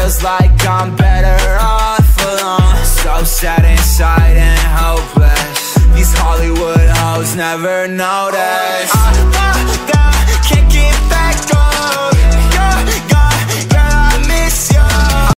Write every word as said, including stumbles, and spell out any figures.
feels like I'm better off alone. So sad inside and hopeless. These Hollywood hoes never notice. I, I, I can't get back up.